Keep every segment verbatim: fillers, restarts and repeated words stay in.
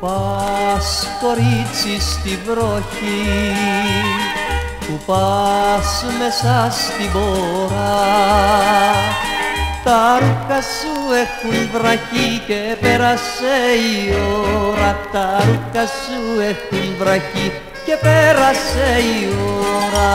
πας κορίτσι στη βροχή, που πας μέσα στην πορά, τα ρούχα σου έχουν βραχεί και πέρασε η ώρα, τα ρούχα σου έχουν βραχεί και πέρασε η ώρα.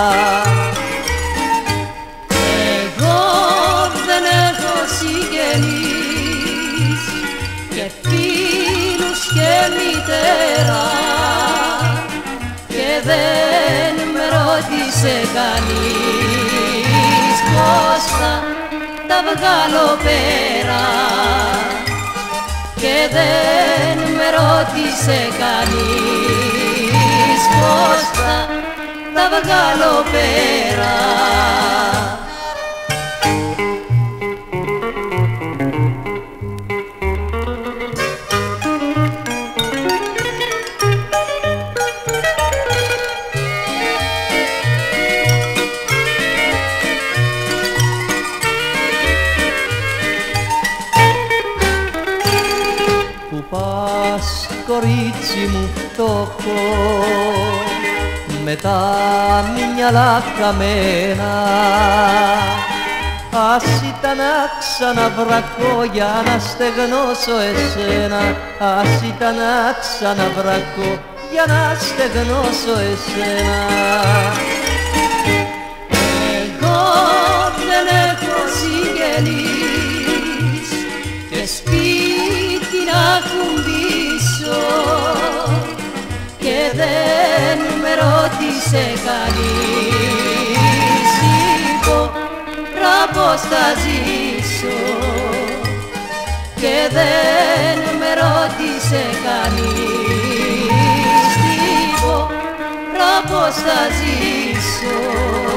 Εγώ δεν έχω συγγενείς και φίλους και μητέρα, και δεν με ρώτησε κανείς πως θα τα βγάλω πέρα, και δεν με ρώτησε κανείς πως θα τα βγάλω πέρα. Που πας κορίτσι μου φτωχό, με τα μυαλά καμένα, ας ήταν να ξαναβρακώ για να στεγνώσω εσένα, ας ήταν να ξαναβρακώ για να στεγνώσω εσένα. Εγώ δεν έχω συγγενείς και σπίτι να κουμπίσω, και δεν με ρώτησε κανείς υπόρα πως θα ζήσω, και δεν με ρώτησε κανείς υπόρα πως θα ζήσω.